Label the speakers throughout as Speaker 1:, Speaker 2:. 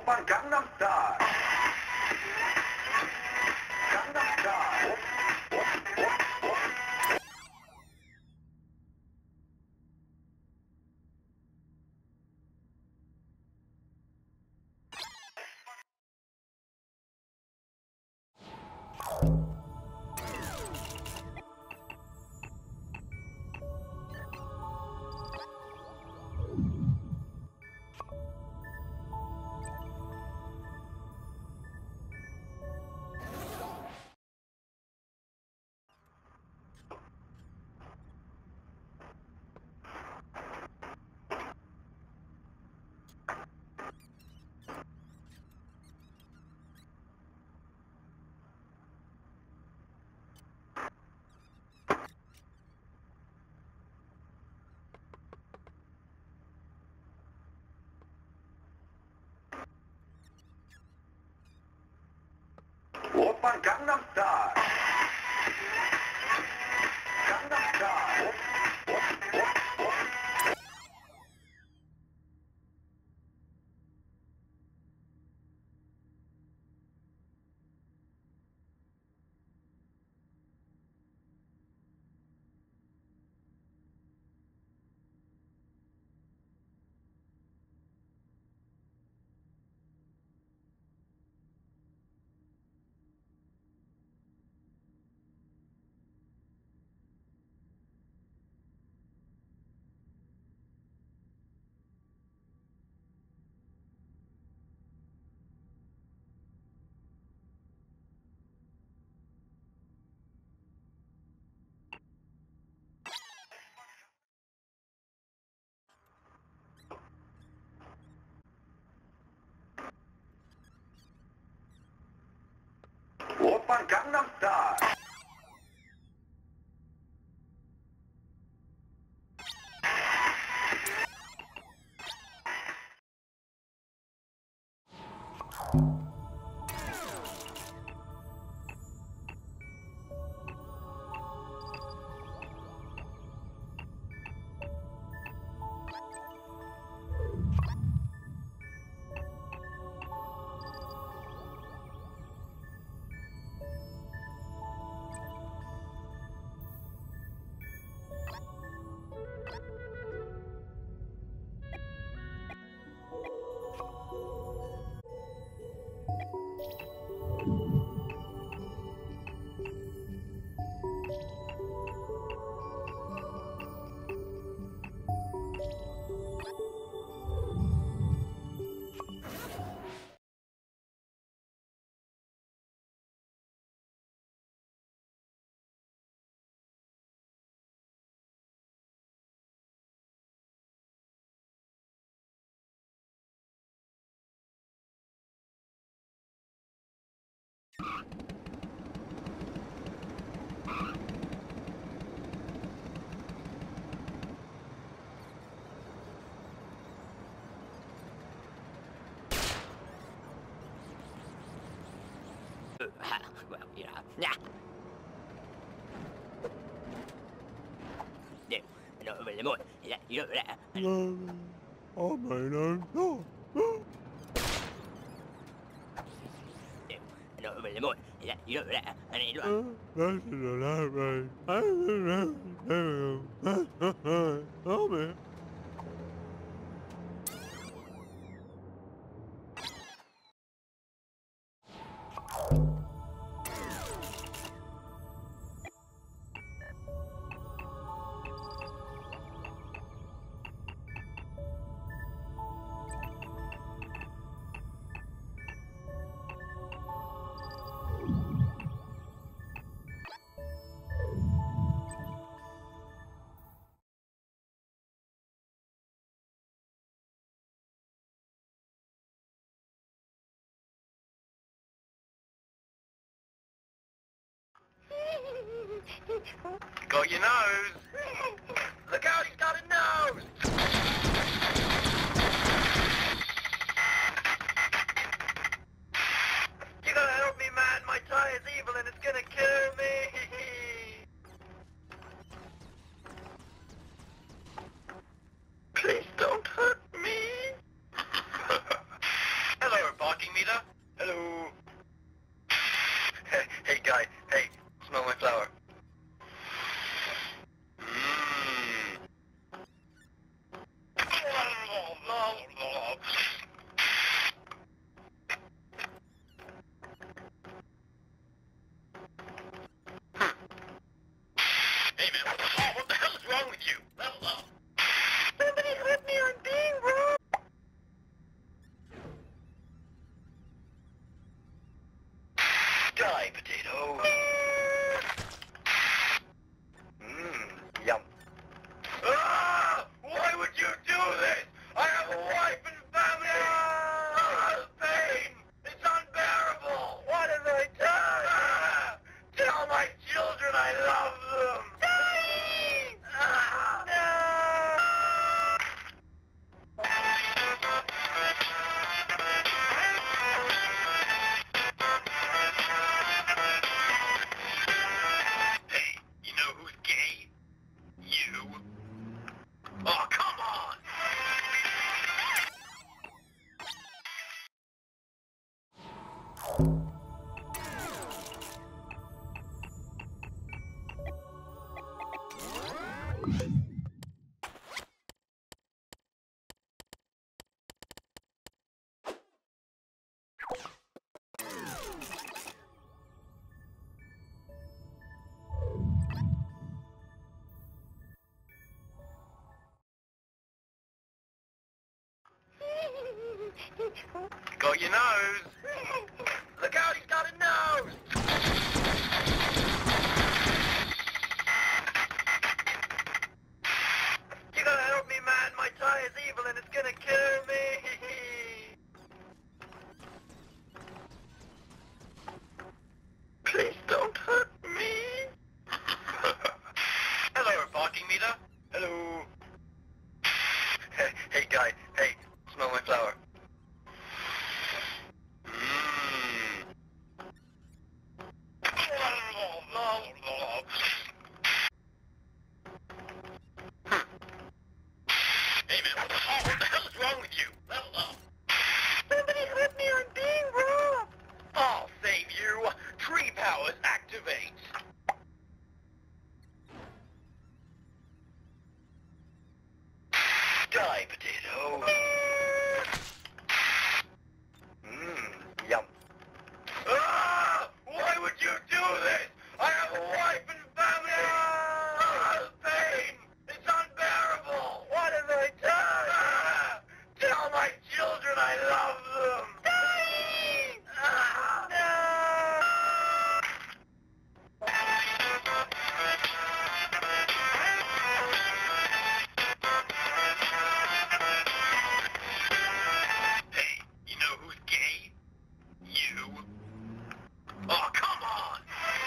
Speaker 1: Oppan Gangnam Style. Gangnam Style. Oppan Gangnam Style. Gangnam Style. Oppan Gangnam Style.
Speaker 2: Well, you know, nah. No, really more. You know that.
Speaker 3: Oh, my God.
Speaker 2: No, really more. You know that. I need
Speaker 3: That's not right. I don't know. Oh, man.
Speaker 1: Got your nose. Look out, he's got a nose. You gotta help me, man. My tire's evil and it's gonna kill me. Please don't hurt me. Hello, Got your nose. Look out, he's got a nose. You gotta help me, man. My tire's evil and it's gonna kill me. Please don't hurt me. Hello, parking meter. Hello. Hey, guy. Hey, smell my flower. Hey, man, what the hell is wrong with you? Somebody hurt me, I'm being robbed. I'll save you. Tree powers activate. Die, potato. Yum. Ah! Why would you do this? I have a wife and family. Ah, pain. It's unbearable. What have I done? Ah, tell my children I love them. Daddy! Ah, Hey, you know who's gay? You. Oh, come on!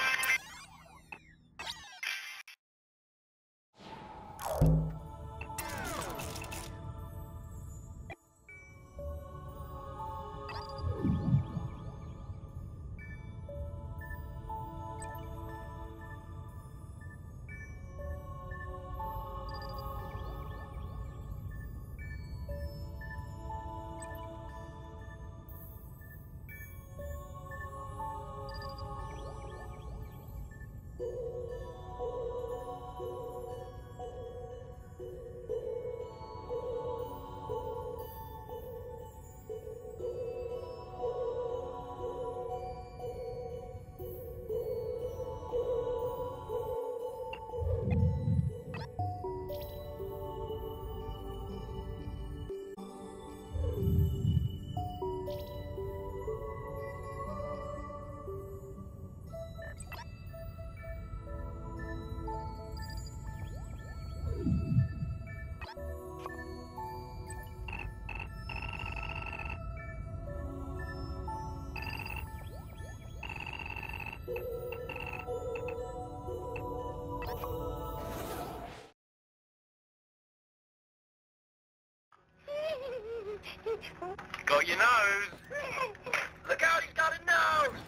Speaker 1: Got your nose. Look out, he's got a nose.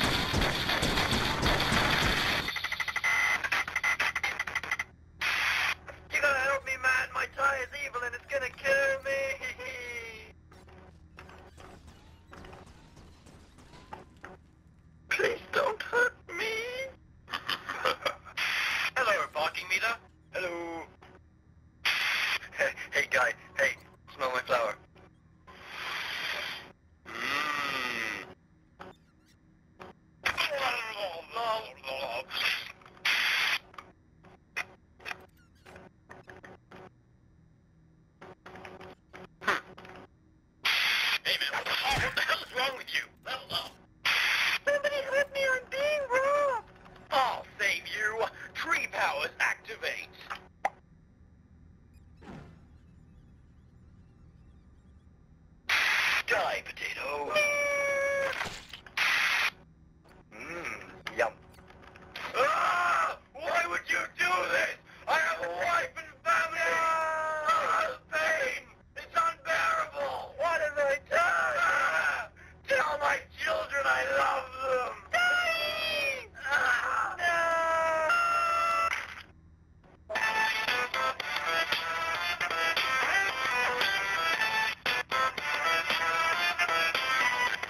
Speaker 1: You gotta help me, man. My tire's evil and it's gonna kill me. Please don't hurt me. Hello, parking meter. Hello. Hey, guy. Hey, smell my flower. Hey, man, what the hell is wrong with you? Somebody hurt me, I'm being robbed. I'll save you. Tree powers activate. Die, potato. Yum. Ah! Why would you do this? I have a wife and family. Ah, pain. It's unbearable. What have I done? Ah, tell my children I love them. Daddy! Ah, no!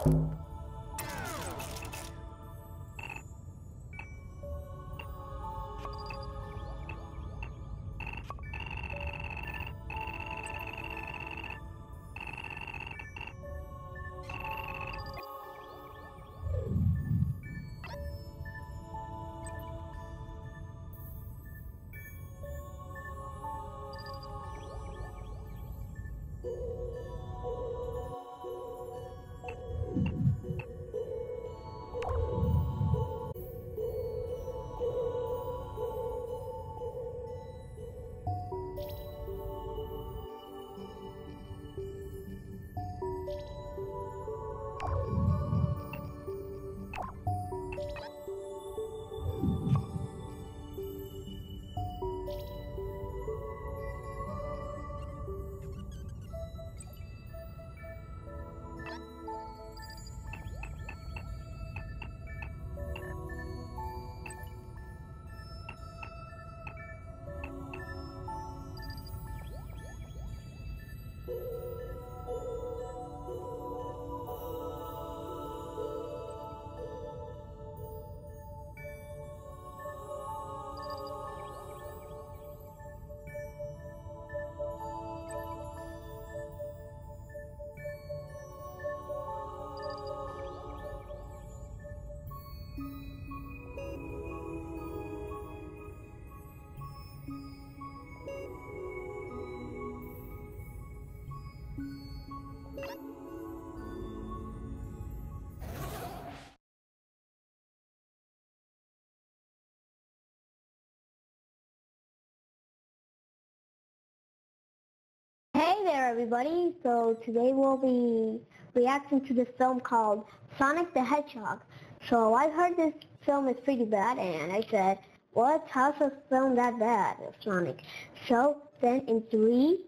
Speaker 4: Hey there everybody, so today we'll be reacting to this film called Sonic the Hedgehog. So I heard this film is pretty bad and I said, what? How's a film that bad, Sonic? So then in 3,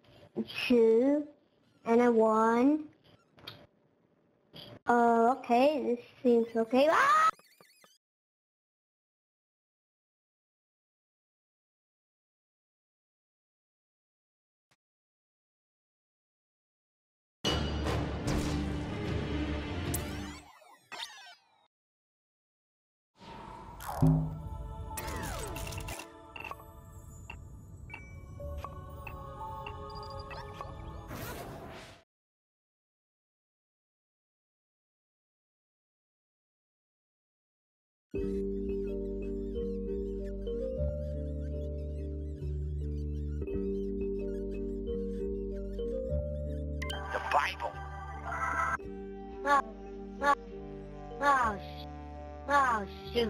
Speaker 4: 2, and a 1, okay, this seems okay. Ah!
Speaker 1: The Bible.
Speaker 4: Oh shoot.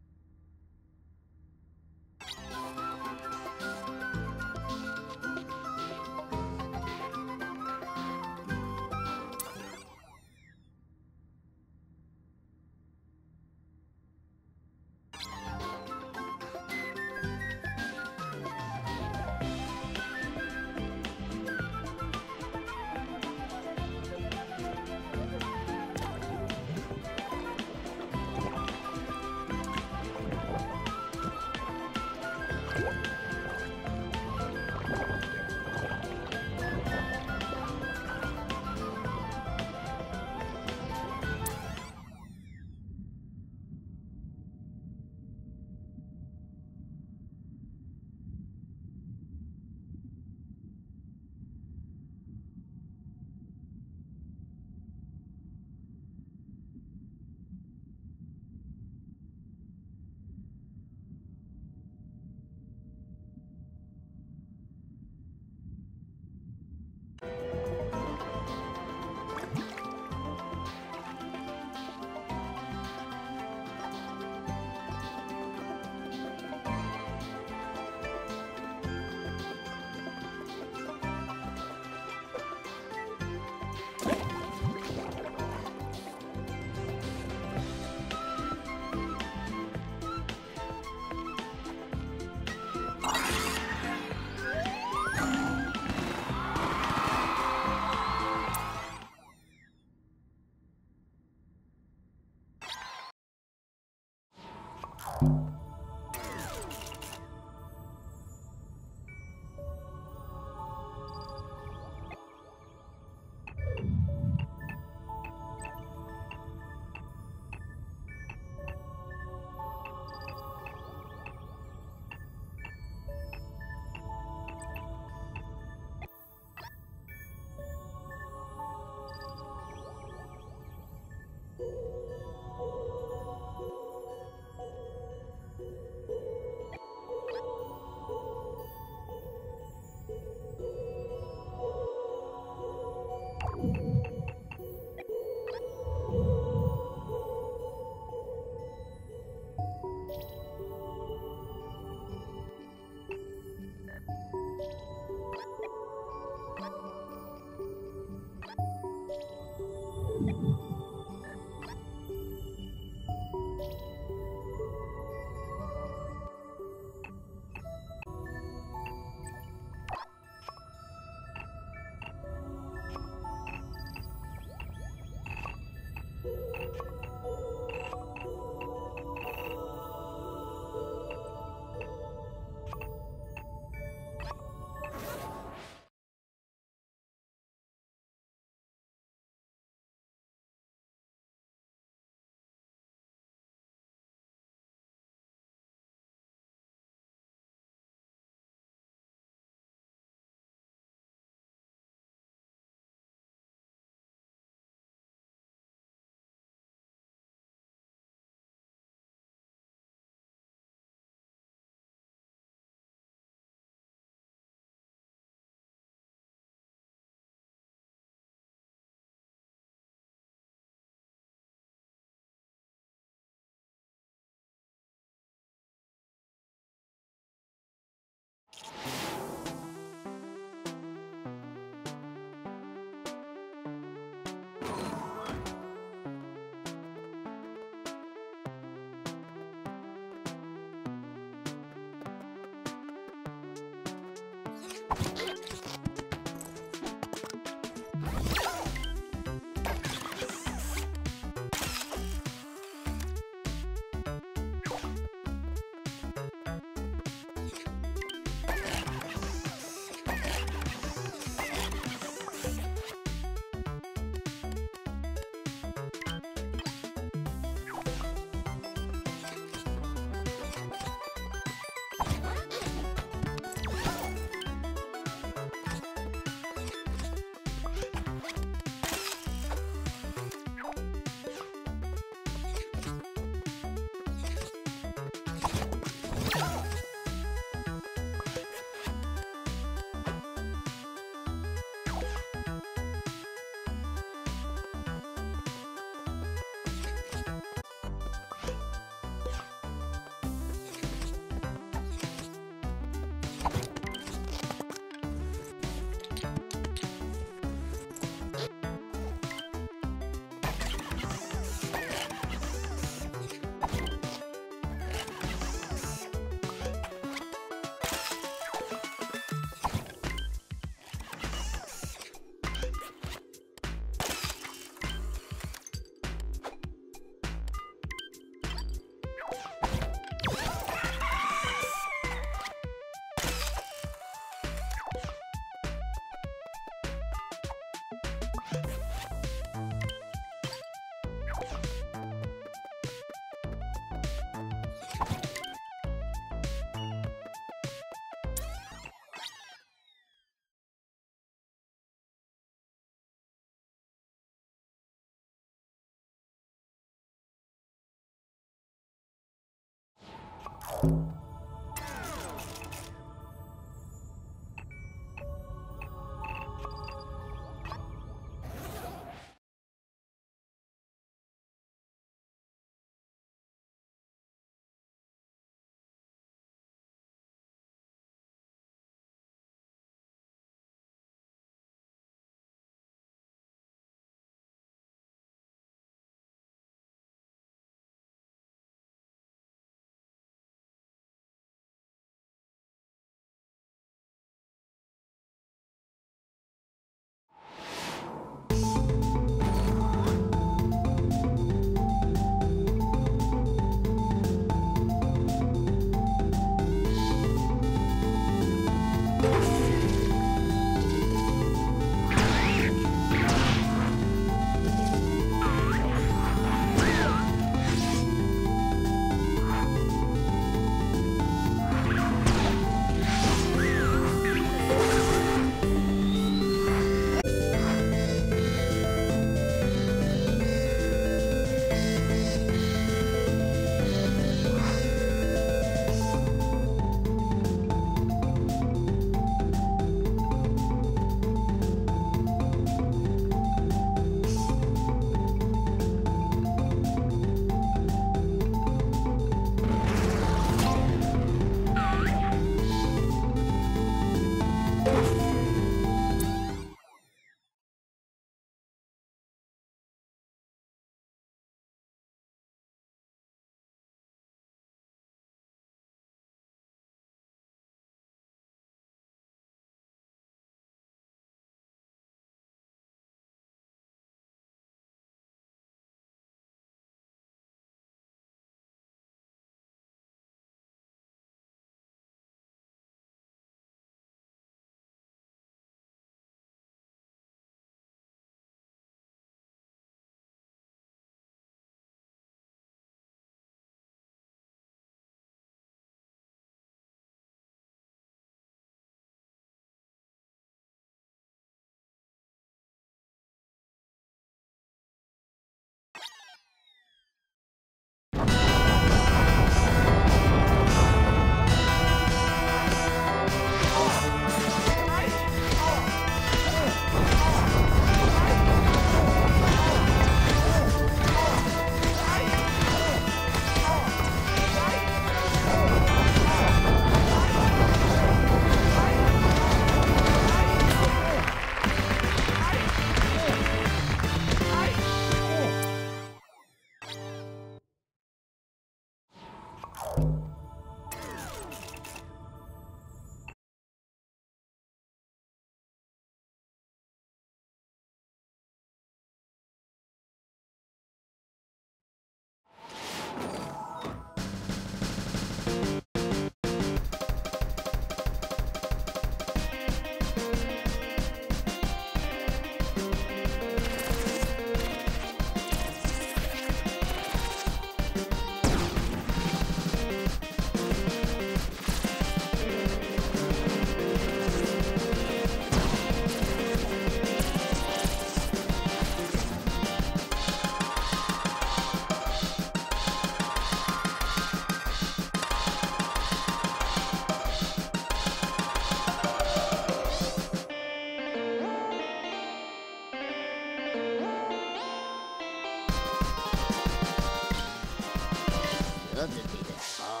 Speaker 2: Love to be that. Oh.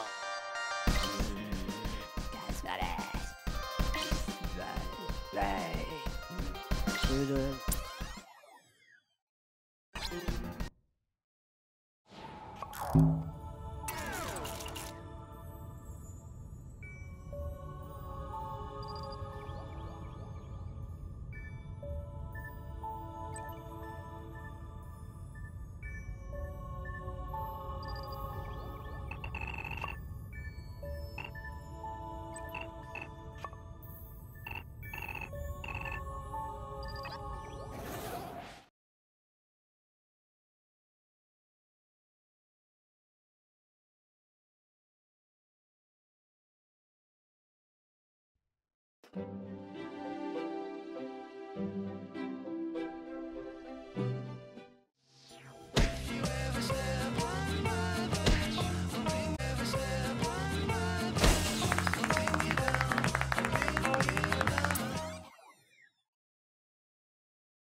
Speaker 2: That's badass. Right.